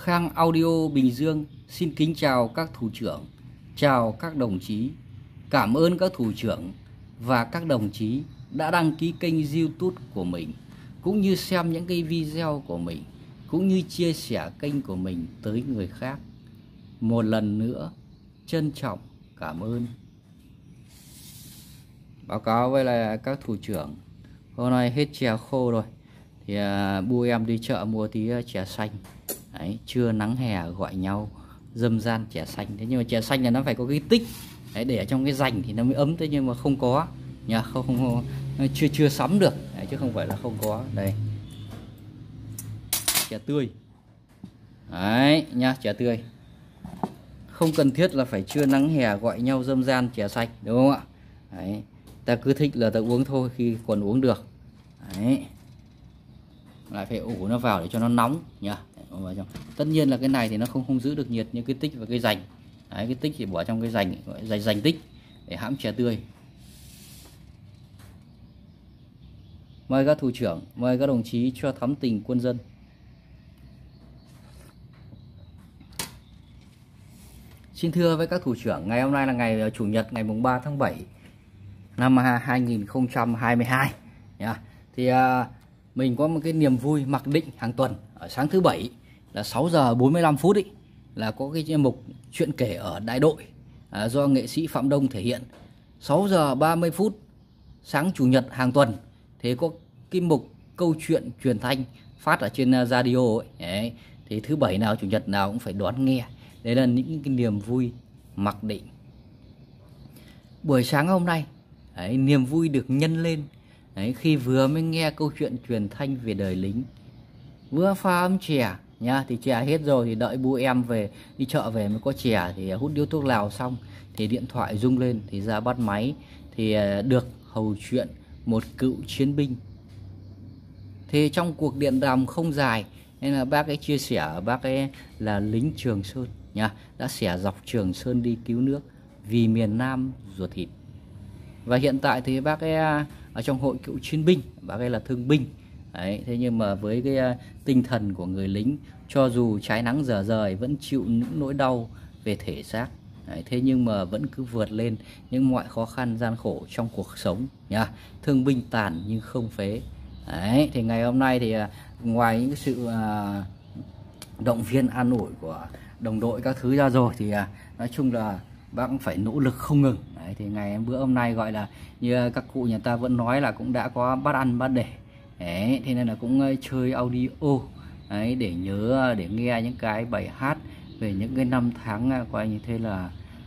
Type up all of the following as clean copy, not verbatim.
Khang Audio Bình Dương xin kính chào các thủ trưởng, chào các đồng chí. Cảm ơn các thủ trưởng và các đồng chí đã đăng ký kênh YouTube của mình, cũng như xem những cái video của mình, cũng như chia sẻ kênh của mình tới người khác. Một lần nữa, trân trọng cảm ơn. Báo cáo với là các thủ trưởng, hôm nay hết chè khô rồi, thì bu em đi chợ mua tí chè xanh. Đấy, trưa nắng hè gọi nhau dâm gian chè xanh. Thế nhưng mà chè xanh là nó phải có cái tích. Đấy, để ở trong cái rành thì nó mới ấm. Thế nhưng mà không có nha, không chưa sắm được. Đấy, chứ không phải là không có. Đây, chè tươi. Đấy nha, chè tươi. Không cần thiết là phải trưa nắng hè gọi nhau dâm gian chè xanh, đúng không ạ? Đấy, ta cứ thích là ta uống thôi khi còn uống được. Đấy, lại phải ủ nó vào để cho nó nóng nhá. Tất nhiên là cái này thì nó không giữ được nhiệt như cái tích và cái dành. Đấy, cái tích thì bỏ trong cái dành, gọi là dành tích để hãm chè tươi. Mời các thủ trưởng, mời các đồng chí cho thắm tình quân dân. Xin thưa với các thủ trưởng, ngày hôm nay là ngày Chủ nhật, ngày mùng 3 tháng 7 năm 2022 nhá. Thì mình có một cái niềm vui mặc định hàng tuần ở sáng thứ Bảy là 6 giờ 45 phút ý, là có cái chuyên mục chuyện kể ở đại đội do nghệ sĩ Phạm Đông thể hiện. 6 giờ 30 phút sáng Chủ nhật hàng tuần thì có cái mục câu chuyện truyền thanh phát ở trên radio ấy. Đấy, thì thứ Bảy nào Chủ nhật nào cũng phải đón nghe. Đấy là những cái niềm vui mặc định. Buổi sáng hôm nay, đấy, niềm vui được nhân lên đấy, khi vừa mới nghe câu chuyện truyền thanh về đời lính. Vừa pha ấm chè nha, thì chè hết rồi thì đợi bu em về đi chợ về mới có chè, thì hút điếu thuốc lào xong thì điện thoại rung lên thì ra bắt máy, thì được hầu chuyện một cựu chiến binh. Thì trong cuộc điện đàm không dài nên là bác ấy chia sẻ, bác ấy là lính Trường Sơn nha, đã xẻ dọc Trường Sơn đi cứu nước vì miền Nam ruột thịt. Và hiện tại thì bác ấy ở trong hội cựu chiến binh, bác ấy là thương binh. Đấy, thế nhưng mà với cái tinh thần của người lính, cho dù trái nắng dở dời vẫn chịu những nỗi đau về thể xác. Đấy, thế nhưng mà vẫn cứ vượt lên những mọi khó khăn gian khổ trong cuộc sống nha. Thương binh tàn nhưng không phế. Đấy, thì ngày hôm nay thì ngoài những sự động viên an ủi của đồng đội các thứ ra rồi thì nói chung là bác cũng phải nỗ lực không ngừng. Đấy, thì ngày bữa hôm nay gọi là như các cụ nhà ta vẫn nói là cũng đã có bát ăn bát để. Đấy, thế nên là cũng chơi audio đấy, để nhớ, để nghe những cái bài hát về những cái năm tháng coi như thế là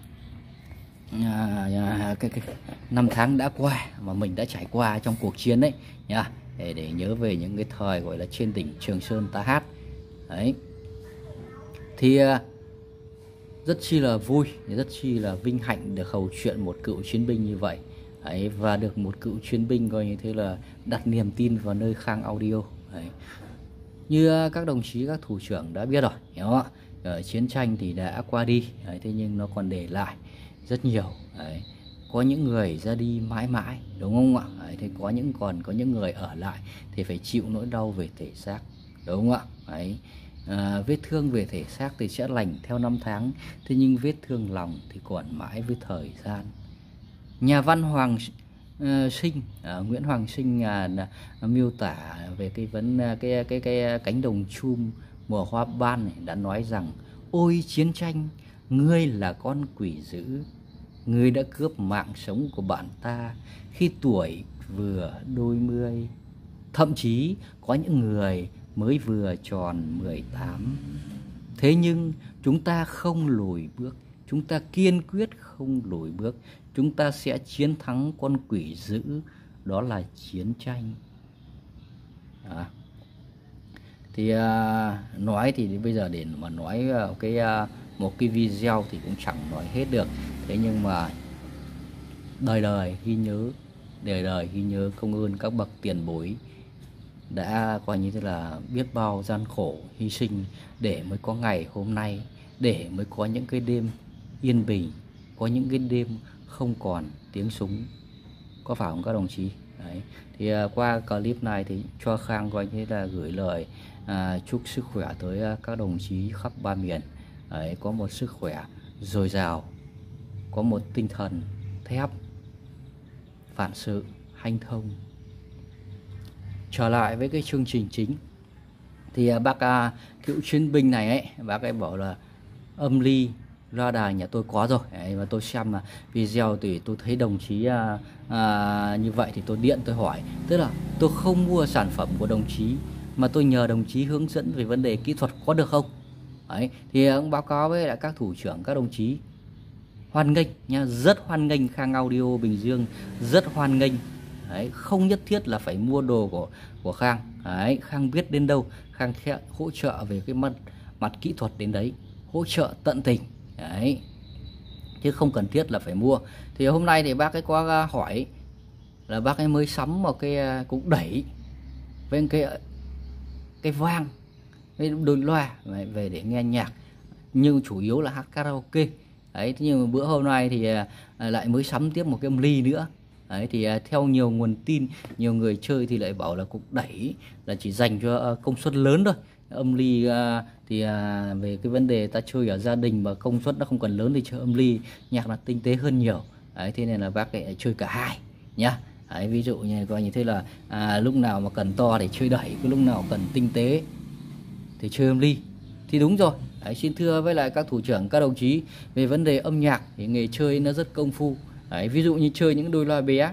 cái năm tháng đã qua mà mình đã trải qua trong cuộc chiến đấy nha, để nhớ về những cái thời gọi là trên đỉnh Trường Sơn ta hát. Đấy, thì rất chi là vui, rất chi là vinh hạnh được hầu chuyện một cựu chiến binh như vậy. Đấy, và được một cựu chiến binh coi như thế là đặt niềm tin vào nơi Khang Audio. Đấy, như các đồng chí, các thủ trưởng đã biết rồi, hiểu không ạ? Chiến tranh thì đã qua đi. Đấy, thế nhưng nó còn để lại rất nhiều. Đấy, có những người ra đi mãi mãi, đúng không ạ? Đấy, thì còn có những người ở lại thì phải chịu nỗi đau về thể xác, đúng không ạ? Đấy, vết thương về thể xác thì sẽ lành theo năm tháng, thế nhưng vết thương lòng thì còn mãi với thời gian. Nhà văn Hoàng Sinh, Nguyễn Hoàng Sinh miêu tả về cái cánh đồng chum mùa hoa ban này, đã nói rằng: ôi chiến tranh, ngươi là con quỷ dữ, ngươi đã cướp mạng sống của bạn ta khi tuổi vừa đôi mươi. Thậm chí có những người mới vừa tròn 18. Thế nhưng chúng ta không lùi bước, chúng ta kiên quyết không lùi bước. Chúng ta sẽ chiến thắng con quỷ dữ, đó là chiến tranh. Thì nói thì bây giờ để mà nói một cái video thì cũng chẳng nói hết được. Thế nhưng mà đời đời ghi nhớ công ơn các bậc tiền bối đã coi như thế là biết bao gian khổ hy sinh để mới có ngày hôm nay, để mới có những cái đêm yên bình, có những cái đêm không còn tiếng súng. Có phải không các đồng chí? Đấy, thì qua clip này thì cho Khang coi như là gửi lời chúc sức khỏe tới các đồng chí khắp ba miền. Đấy, có một sức khỏe dồi dào, có một tinh thần thép, vạn sự hanh thông. Trở lại với cái chương trình chính thì bác cựu chiến binh này ấy, bác ấy bảo là âm ly loa đài nhà tôi có rồi. Đấy, và tôi xem video thì tôi thấy đồng chí như vậy thì tôi điện tôi hỏi, tức là tôi không mua sản phẩm của đồng chí mà tôi nhờ đồng chí hướng dẫn về vấn đề kỹ thuật có được không. Đấy, thì ông báo cáo với lại các thủ trưởng, các đồng chí hoan nghênh nha, rất hoan nghênh. Khang Audio Bình Dương rất hoan nghênh. Đấy, không nhất thiết là phải mua đồ của Khang. Đấy, Khang biết đến đâu Khang sẽ hỗ trợ về cái mặt kỹ thuật đến đấy, hỗ trợ tận tình. Đấy, chứ không cần thiết là phải mua. Thì hôm nay thì bác ấy có hỏi là bác ấy mới sắm một cái cục đẩy với cái vang, cái đôi loa về để nghe nhạc, nhưng chủ yếu là hát karaoke. Đấy, thế nhưng mà bữa hôm nay thì lại mới sắm tiếp một cái âm ly nữa. Đấy, thì theo nhiều nguồn tin, nhiều người chơi thì lại bảo là cục đẩy là chỉ dành cho công suất lớn thôi. Âm ly thì về cái vấn đề ta chơi ở gia đình mà công suất nó không cần lớn thì chơi âm ly nhạc là tinh tế hơn nhiều. Đấy, thế nên là bác ấy chơi cả hai nhá. Đấy, ví dụ như coi như thế là lúc nào mà cần to thì chơi đẩy, cái lúc nào cần tinh tế thì chơi âm ly. Thì đúng rồi. Đấy, xin thưa với lại các thủ trưởng, các đồng chí, về vấn đề âm nhạc thì nghề chơi nó rất công phu. Đấy, ví dụ như chơi những đôi loa bé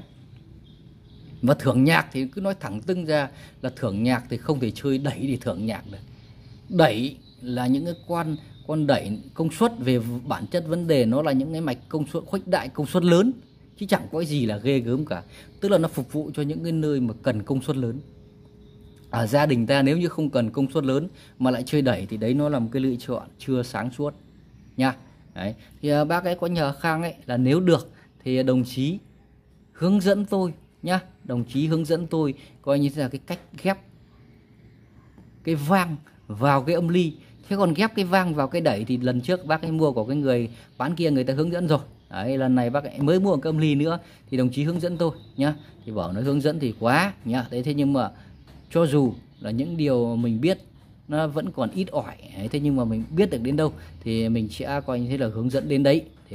và thưởng nhạc thì cứ nói thẳng tưng ra là thưởng nhạc thì không thể chơi đẩy để thưởng nhạc được. Đẩy là những cái con đẩy công suất, về bản chất vấn đề nó là những cái mạch công suất khuếch đại, công suất lớn, chứ chẳng có gì là ghê gớm cả. Tức là nó phục vụ cho những cái nơi mà cần công suất lớn. Ở gia đình ta nếu như không cần công suất lớn mà lại chơi đẩy thì đấy nó là một cái lựa chọn chưa sáng suốt nha. Đấy, thì bác ấy có nhờ Khang ấy là nếu được thì đồng chí hướng dẫn tôi nhá, đồng chí hướng dẫn tôi coi như là cái cách ghép cái vang vào cái âm ly. Thế còn ghép cái vang vào cái đẩy thì lần trước bác ấy mua của cái người bán kia, người ta hướng dẫn rồi. Đấy, lần này bác ấy mới mua một cái âm ly nữa thì đồng chí hướng dẫn tôi nhá. Thì bảo nó hướng dẫn thì quá nhá. Đấy, thế nhưng mà cho dù là những điều mình biết nó vẫn còn ít ỏi. Đấy, thế nhưng mà mình biết được đến đâu thì mình sẽ coi như thế là hướng dẫn đến đấy. Thì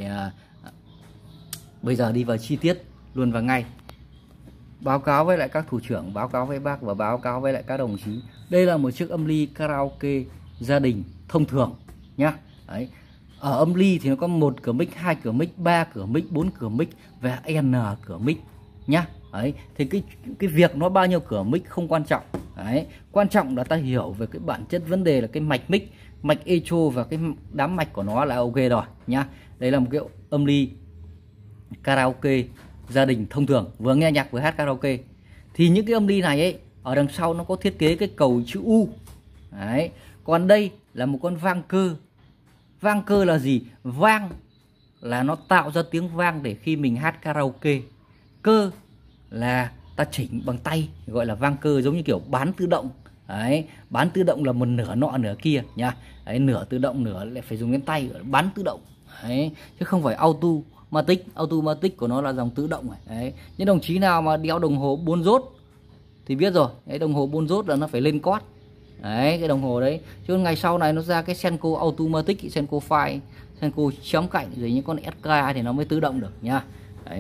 bây giờ đi vào chi tiết luôn vào ngay. Báo cáo với lại các thủ trưởng, báo cáo với bác và báo cáo với lại các đồng chí. Đây là một chiếc âm ly karaoke gia đình thông thường nhá. Đấy, ở âm ly thì nó có 1 cửa mic, 2 cửa mic, 3 cửa mic, 4 cửa mic và N cửa mic nhá. Đấy, thì cái việc nó bao nhiêu cửa mic không quan trọng. Đấy, quan trọng là ta hiểu về cái bản chất vấn đề là cái mạch mic, mạch echo và cái đám mạch của nó là ok rồi nhá. Đây là một cái âm ly karaoke gia đình thông thường, vừa nghe nhạc vừa hát karaoke. Thì những cái âm ly này ấy, ở đằng sau nó có thiết kế cái cầu chữ U. Đấy, còn đây là một con vang cơ. Vang cơ là gì? Vang là nó tạo ra tiếng vang để khi mình hát karaoke. Cơ là ta chỉnh bằng tay, gọi là vang cơ, giống như kiểu bán tự động. Đấy, bán tự động là một nửa nọ nửa kia nha. Đấy, nửa tự động nửa lại phải dùng cái tay, gọi là bán tự động. Đấy, chứ không phải automatic của nó là dòng tự động. Đấy, những đồng chí nào mà đeo đồng hồ 4 rốt thì biết rồi. Đấy, đồng hồ 4 rốt là nó phải lên cót. Đấy, cái đồng hồ đấy. Chứ ngày sau này nó ra cái Senko automatic, Senko file, Senko chấm cạnh rồi những con SK thì nó mới tự động được nha. Đấy,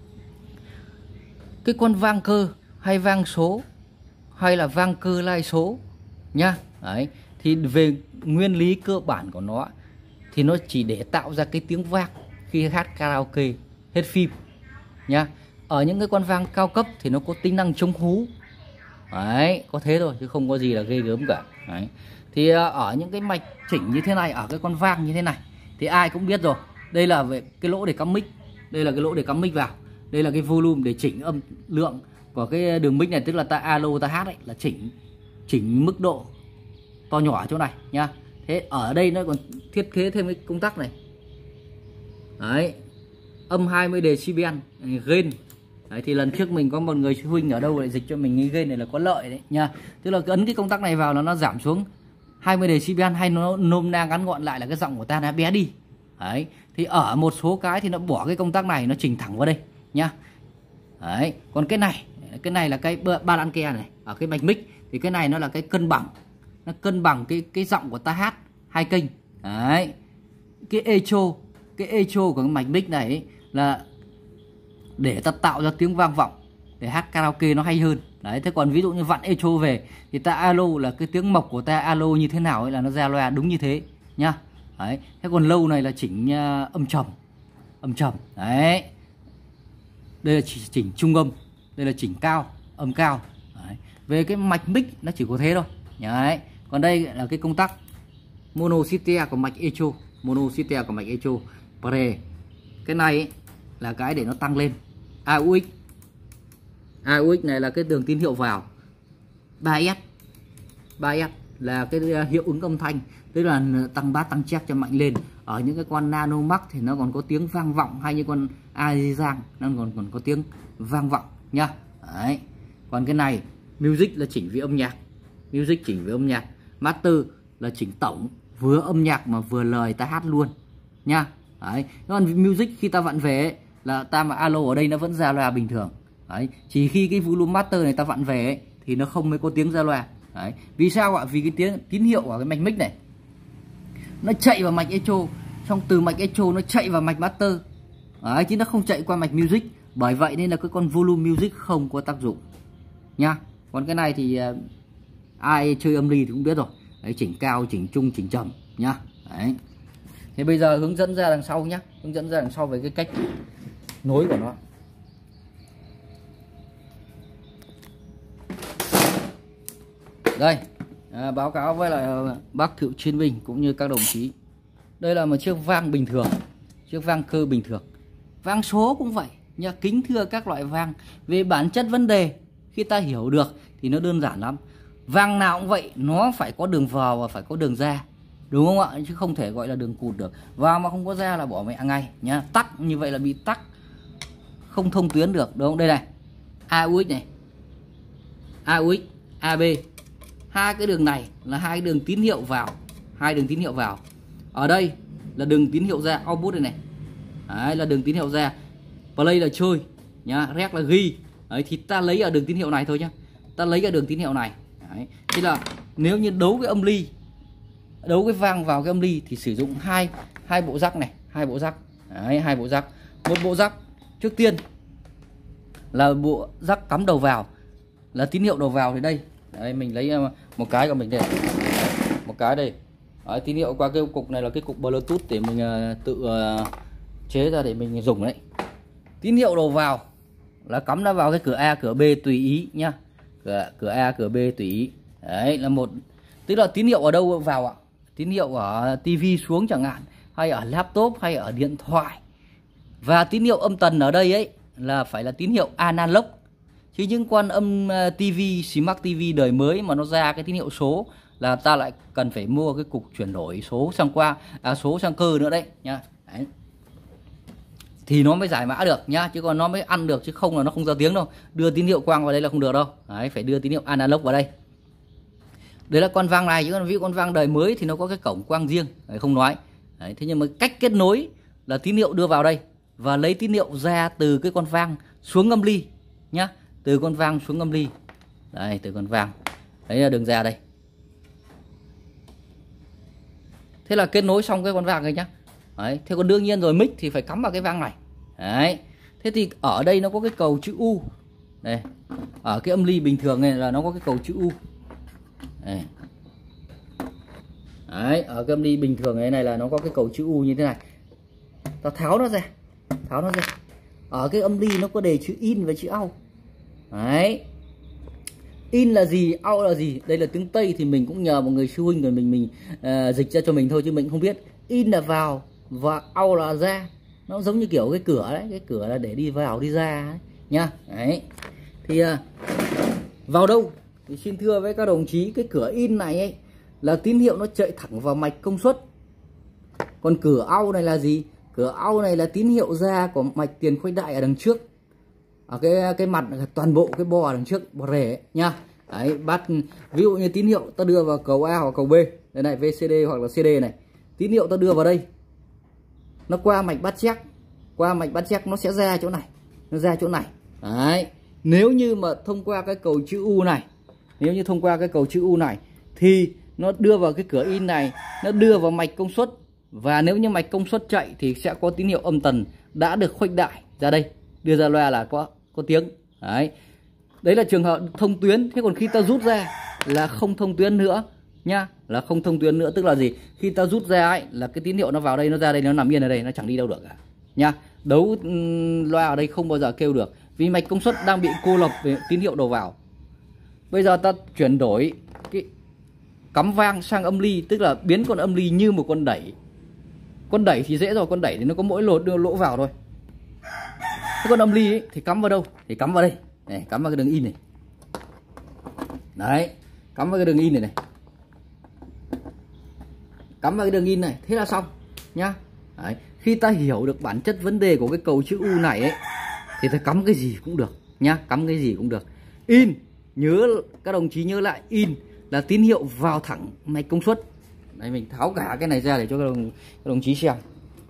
cái con vang cơ hay vang số hay là vang cơ lai số nhá. Đấy, thì về nguyên lý cơ bản của nó thì nó chỉ để tạo ra cái tiếng vang khi hát karaoke hết phim nhá. Ở những cái con vang cao cấp thì nó có tính năng chống hú. Đấy, có thế thôi chứ không có gì là ghê gớm cả. Đấy, thì ở những cái mạch chỉnh như thế này, ở cái con vang như thế này thì ai cũng biết rồi. Đây là về cái lỗ để cắm mic, đây là cái lỗ để cắm mic vào, đây là cái volume để chỉnh âm lượng của cái đường mic này, tức là ta alo ta hát ấy, là chỉnh mức độ to nhỏ ở chỗ này nhá. Thế ở đây nó còn thiết kế thêm cái công tắc này. Đấy, âm 20 decibel gain. Đấy, thì lần trước mình có một người sư huynh ở đâu lại dịch cho mình cái gain này là có lợi đấy nha. Tức là ấn cái công tắc này vào là nó giảm xuống 20 decibel, hay nó nôm na ngắn gọn lại là cái giọng của ta nó bé đi. Đấy, thì ở một số cái thì nó bỏ cái công tắc này, nó chỉnh thẳng vào đây nhá. Đấy, còn cái này là cái ba lan ke này, ở cái mạch mic thì cái này nó là cái cân bằng nó cân bằng cái giọng của ta hát hai kênh. Đấy, cái echo của cái mạch mic này ấy, là để ta tạo ra tiếng vang vọng để hát karaoke nó hay hơn. Đấy, thế còn ví dụ như vặn echo về thì ta alo là cái tiếng mộc của ta alo như thế nào ấy là nó ra loa đúng như thế nhá. Đấy, thế còn low này là chỉnh âm trầm. Đấy, đây là chỉnh trung âm, đây là chỉnh cao, âm cao. Đấy, về cái mạch mic nó chỉ có thế thôi. Đấy, còn đây là cái công tắc mono system của mạch echo, pre. Cái này ấy, là cái để nó tăng lên AUX này là cái đường tín hiệu vào. 3S là cái hiệu ứng âm thanh, tức là tăng bass tăng check cho mạnh lên. Ở những cái con Nano Max thì nó còn có tiếng vang vọng, hay như con Arizang nó còn có tiếng vang vọng nhá. Đấy, còn cái này music là chỉnh về âm nhạc, master là chỉnh tổng, vừa âm nhạc mà vừa lời ta hát luôn nha. Đấy, còn music khi ta vặn về ấy, là ta mà alo ở đây nó vẫn ra loa bình thường. Đấy, chỉ khi cái volume master này ta vặn về ấy, thì nó không mới có tiếng ra loa. Đấy, vì sao ạ? Vì cái tín hiệu ở cái mạch mic này nó chạy vào mạch echo, xong từ mạch echo nó chạy vào mạch master. Đấy, chứ nó không chạy qua mạch music. Bởi vậy nên là cái con volume music không có tác dụng nha. Còn cái này thì ai chơi âm ly thì cũng biết rồi. Đấy, chỉnh cao, chỉnh trung, chỉnh trầm nhá. Đấy. Thế bây giờ hướng dẫn ra đằng sau nhá, hướng dẫn ra đằng sau về cái cách nối của nó. Đây, báo cáo với lại bác cựu chiến binh cũng như các đồng chí. Đây là một chiếc vang bình thường, chiếc vang cơ bình thường. Vang số cũng vậy nha. Kính thưa các loại vang, về bản chất vấn đề khi ta hiểu được thì nó đơn giản lắm. Vang nào cũng vậy, nó phải có đường vào và phải có đường ra, đúng không ạ? Chứ không thể gọi là đường cụt được. Vào mà không có ra là bỏ mẹ ngay nhá. Tắc như vậy là bị tắc, không thông tuyến được, đúng không? Đây này, AUX này, AUX, AB, hai cái đường này là hai cái đường tín hiệu vào, Ở đây là đường tín hiệu ra, output này này. Đấy, là đường tín hiệu ra. Play là chơi nhá, rec là ghi. Đấy, thì ta lấy ở đường tín hiệu này thôi nhá. Ta lấy ở đường tín hiệu này. Đấy, thế là nếu như đấu cái âm ly, đấu cái vang vào cái âm ly thì sử dụng hai bộ rắc này, hai bộ rắc. Đấy, hai bộ rắc. Một bộ rắc trước tiên là bộ rắc cắm đầu vào, là tín hiệu đầu vào thì đây. Đấy, mình lấy một cái của mình đây. Một cái đây. Đấy, tín hiệu qua cái cục này là cái cục Bluetooth để mình tự chế ra để mình dùng đấy. Tín hiệu đầu vào là cắm nó vào cái cửa A, cửa B tùy ý nhá. Cửa A, cửa B tùy ý. Đấy là một, tức là tín hiệu ở đâu vào ạ? Tín hiệu ở tivi xuống chẳng hạn, hay ở laptop, hay ở điện thoại. Và tín hiệu âm tần ở đây ấy là phải là tín hiệu analog. Chứ những con âm tivi, Smart TV đời mới mà nó ra cái tín hiệu số là ta lại cần phải mua cái cục chuyển đổi số sang số sang cơ nữa đấy nhá. Đấy, thì nó mới giải mã được nhá, chứ còn nó mới ăn được, chứ không là nó không ra tiếng đâu. Đưa tín hiệu quang vào đây là không được đâu. Đấy, phải đưa tín hiệu analog vào đây. Đấy là con vang này, chứ còn ví dụ con vang đời mới thì nó có cái cổng quang riêng, đấy, không nói. Đấy, thế nhưng mà cách kết nối là tín hiệu đưa vào đây và lấy tín hiệu ra từ cái con vang xuống âm ly nhá, từ con vang xuống âm ly. Đây, từ con vang. Đấy là đường ra đây. Thế là kết nối xong cái con vang này nhá. Đấy, thế còn đương nhiên rồi mic thì phải cắm vào cái vang này. Đấy. Thế thì ở đây nó có cái cầu chữ U. Đây. Ở cái âm ly bình thường này là nó có cái cầu chữ U. Đây. Đấy, ở cái âm ly bình thường này là nó có cái cầu chữ U như thế này. Ta tháo nó ra. Ở cái âm ly nó có đề chữ in và chữ out. Đấy. In là gì, out là gì? Đây là tiếng Tây thì mình cũng nhờ một người sư huynh rồi mình dịch ra cho mình thôi, chứ mình không biết. In là vào và out là ra. Nó giống như kiểu cái cửa đấy, cái cửa là để đi vào đi ra ấy, nha. Đấy. Thì vào đâu? Thì xin thưa với các đồng chí, cái cửa in này ấy là tín hiệu nó chạy thẳng vào mạch công suất. Còn cửa out này là gì? Cửa out này là tín hiệu ra của mạch tiền khuếch đại ở đằng trước. Ở cái mặt toàn bộ cái bo ở đằng trước, bo rể ấy, nha. Đấy, bắt ví dụ như tín hiệu ta đưa vào cầu A hoặc cầu B, đây này, VCD hoặc là CD này. Tín hiệu ta đưa vào đây. Nó qua mạch bắt check, nó sẽ ra chỗ này, Đấy. Nếu như mà thông qua cái cầu chữ U này, thì nó đưa vào cái cửa in này, nó đưa vào mạch công suất, và nếu như mạch công suất chạy thì sẽ có tín hiệu âm tần đã được khuếch đại ra đây, đưa ra loa là có tiếng. Đấy là trường hợp thông tuyến. Thế còn khi ta rút ra là không thông tuyến nữa nhá, là không thông tuyến nữa, tức là gì? Khi ta rút ra ấy là cái tín hiệu nó vào đây, nó ra đây, nó nằm yên ở đây, nó chẳng đi đâu được cả nha. Đấu loa ở đây không bao giờ kêu được vì mạch công suất đang bị cô lập về tín hiệu đầu vào. Bây giờ ta chuyển đổi cái cắm vang sang âm ly, tức là biến con âm ly như một con đẩy. Con đẩy thì dễ rồi, con đẩy thì nó có mỗi lỗ vào thôi. Thế con âm ly ấy, thì cắm vào đâu? Thì cắm vào đây này, cắm vào cái đường in này. Đấy, cắm vào cái đường in này này, cắm vào cái đường in này, thế là xong nhá. Đấy, khi ta hiểu được bản chất vấn đề của cái cầu chữ U này ấy, thì ta cắm cái gì cũng được nhá, cắm cái gì cũng được. In, nhớ các đồng chí nhớ lại, in là tín hiệu vào thẳng mạch công suất. Đấy, mình tháo cả cái này ra để cho các đồng chí xem.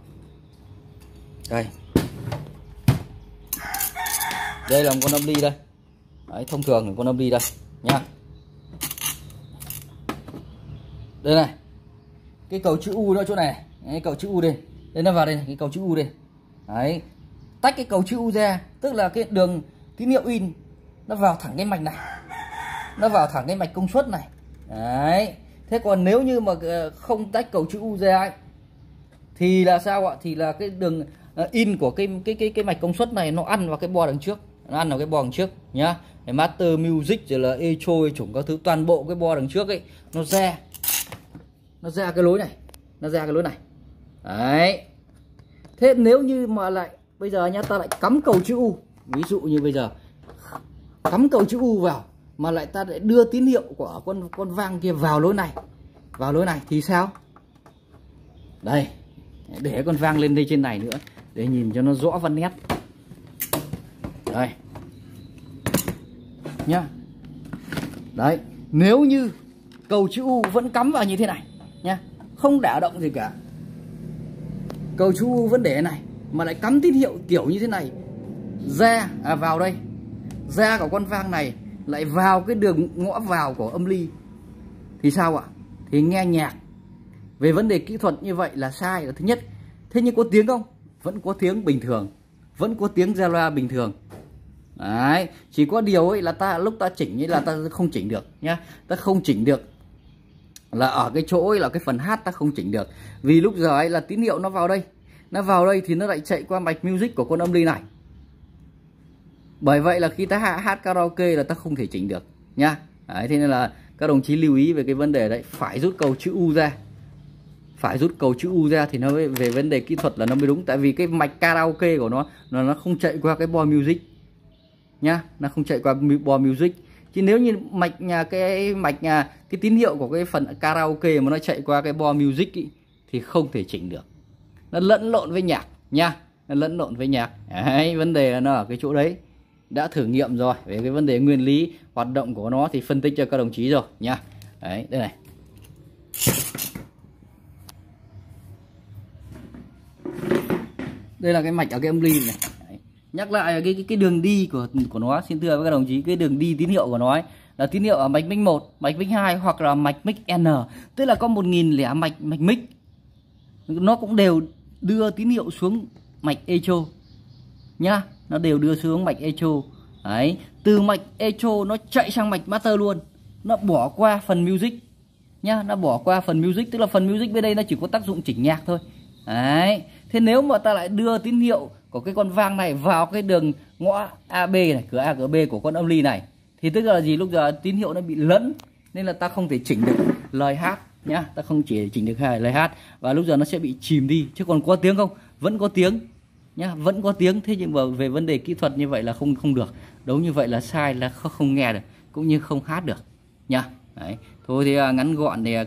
Đây là một con âm ly đây. Đấy, thông thường là con âm ly đây nhá. Đây này, cái cầu chữ U nó chỗ này. Đấy, cầu chữ U đây. Đây nó vào đây này, cái cầu chữ U đây. Đấy, tách cái cầu chữ U ra, tức là cái đường tín hiệu in nó vào thẳng cái mạch này, nó vào thẳng cái mạch công suất này. Đấy, thế còn nếu như mà không tách cầu chữ U ra ấy, thì là sao ạ? Thì là cái đường in của cái mạch công suất này nó ăn vào cái bo đằng trước, nó ăn vào cái bo đằng trước nhá. Cái Master Music rồi là Echo chủng các thứ, toàn bộ cái bo đằng trước ấy nó ra cái lối này, nó ra cái lối này. Đấy, thế nếu như mà lại bây giờ nhá, ta lại cắm cầu chữ U, ví dụ như bây giờ cắm cầu chữ U vào mà lại ta lại đưa tín hiệu của con vang kia vào lối này thì sao? Đây, để con vang lên đây trên này nữa để nhìn cho nó rõ văn nét. Đây nhá. Đấy, nếu như cầu chữ U vẫn cắm vào như thế này nhá, không đảo động gì cả, cầu chữ U vẫn để này mà lại cắm tín hiệu kiểu như thế này ra vào đây, ra của con vang này lại vào cái đường ngõ vào của âm ly thì sao ạ? Thì nghe nhạc về vấn đề kỹ thuật như vậy là sai là thứ nhất. Thế nhưng có tiếng không? Vẫn có tiếng bình thường, vẫn có tiếng ra loa bình thường. Đấy, chỉ có điều ấy là lúc ta chỉnh ấy là ta không chỉnh được nhá, ta không chỉnh được là ở cái chỗ ấy là cái phần hát ta không chỉnh được, vì lúc giờ ấy là tín hiệu nó vào đây thì nó lại chạy qua mạch music của con âm ly này. Bởi vậy là khi ta hát karaoke là ta không thể chỉnh được nhá. Đấy, thế nên là các đồng chí lưu ý về cái vấn đề đấy, phải rút cầu chữ U ra. Phải rút cầu chữ U ra thì nó về vấn đề kỹ thuật là nó mới đúng. Tại vì cái mạch karaoke của nó không chạy qua cái bo music nhá, nó không chạy qua bo music. Chứ nếu như cái tín hiệu của cái phần karaoke mà nó chạy qua cái bo music ý, thì không thể chỉnh được, nó lẫn lộn với nhạc nha, nó lẫn lộn với nhạc. Đấy, vấn đề là nó ở cái chỗ đấy. Đã thử nghiệm rồi về cái vấn đề nguyên lý hoạt động của nó thì phân tích cho các đồng chí rồi nha. Đấy, đây này. Đây là cái mạch ở cái âm ly này. Đấy. Nhắc lại cái đường đi của nó, xin thưa với các đồng chí, cái đường đi tín hiệu của nó ấy, là tín hiệu ở mạch mic 1, mạch mic 2 hoặc là mạch mic N, tức là có 1000 lẻ mạch mic. Nó cũng đều đưa tín hiệu xuống mạch echo nhá, nó đều đưa xuống mạch echo. Đấy, từ mạch echo nó chạy sang mạch master luôn, nó bỏ qua phần music nhá, nó bỏ qua phần music, tức là phần music bên đây nó chỉ có tác dụng chỉnh nhạc thôi. Đấy, thế nếu mà ta lại đưa tín hiệu của cái con vang này vào cái đường ngõ AB này, cửa A cửa B của con âm ly này, thì tức là gì? Lúc giờ tín hiệu nó bị lẫn nên là ta không thể chỉnh được lời hát nhá, ta không chỉ chỉnh được lời hát, và lúc giờ nó sẽ bị chìm đi. Chứ còn có tiếng không? Vẫn có tiếng nhá, vẫn có tiếng. Thế nhưng mà về vấn đề kỹ thuật như vậy là không được, đấu như vậy là sai, là không nghe được cũng như không hát được nhá. Đấy, thôi thì ngắn gọn thì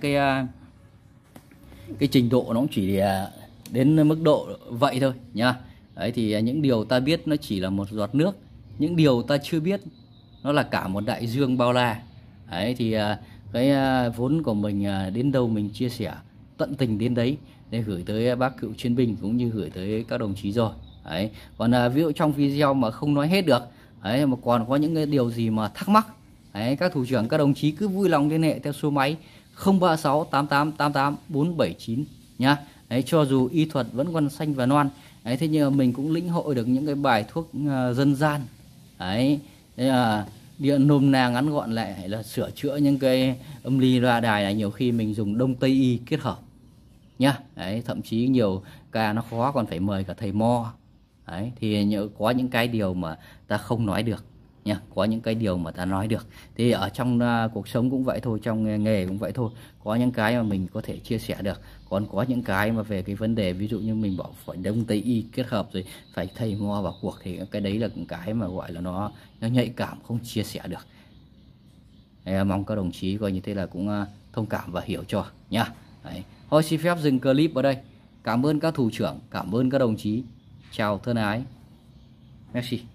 cái trình độ nó cũng chỉ đến mức độ vậy thôi nhá. Đấy, thì những điều ta biết nó chỉ là một giọt nước, những điều ta chưa biết nó là cả một đại dương bao la. Đấy, thì cái vốn của mình đến đâu mình chia sẻ tận tình đến đấy để gửi tới bác cựu chiến binh cũng như gửi tới các đồng chí rồi. Đấy, còn ví dụ trong video mà không nói hết được, đấy, mà còn có những cái điều gì mà thắc mắc, đấy, các thủ trưởng các đồng chí cứ vui lòng liên hệ theo số máy 036 88 88 479 nhá. Đấy, cho dù y thuật vẫn còn xanh và non. Đấy, thế nhưng mà mình cũng lĩnh hội được những cái bài thuốc dân gian. Đấy, thế là điện nôm na ngắn gọn lại là sửa chữa những cái âm ly loa đài này, nhiều khi mình dùng đông tây y kết hợp nhá. Đấy, thậm chí nhiều ca nó khó còn phải mời cả thầy mo. Đấy, thì có những cái điều mà ta không nói được nha, có những cái điều mà ta nói được. Thì ở trong cuộc sống cũng vậy thôi, trong nghề cũng vậy thôi, có những cái mà mình có thể chia sẻ được, còn có những cái mà về cái vấn đề ví dụ như mình bảo phải đông tây y kết hợp rồi phải thầy mo vào cuộc, thì cái đấy là cái mà gọi là nó nhạy cảm, không chia sẻ được. Đấy, mong các đồng chí coi như thế là cũng thông cảm và hiểu cho nhá. Đấy. Thôi xin phép dừng clip ở đây. Cảm ơn các thủ trưởng, cảm ơn các đồng chí. Chào thân ái. Merci.